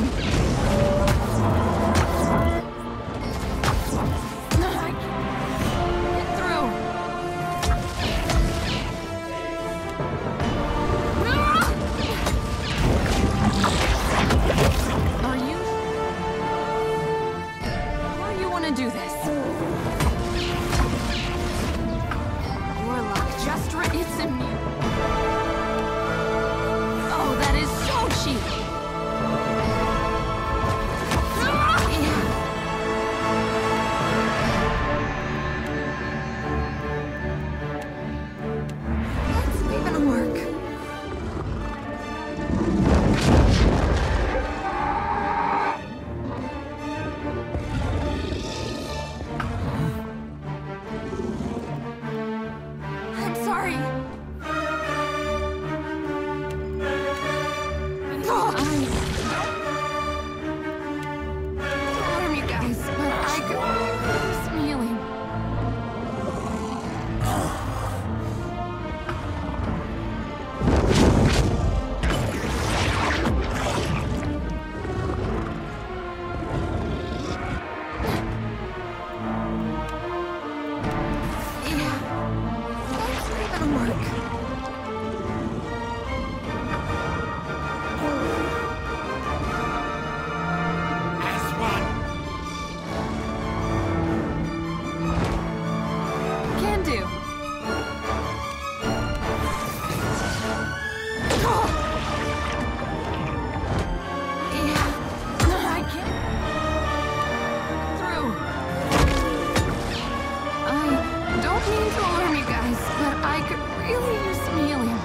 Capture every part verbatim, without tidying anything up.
Do this. Warlock just re- it's immune. Oh, that is so cheap. Ah! That's not gonna work. Sorry. Oh, I... Harm you guys, but I could use some healing. Yeah. That's not gonna work. Can do. Oh. Yeah, I can't. Through. I don't mean to alarm you guys, but I could really use some healing.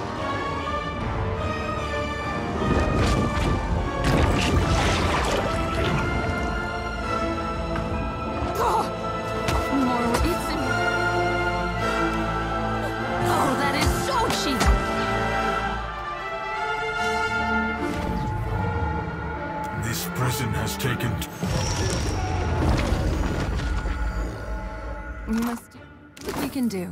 Oh. More, it's in. Oh, that is so cheap! This prison has taken... We must do what we can do.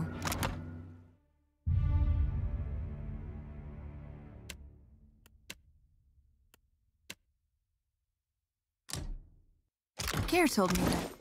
Care told me that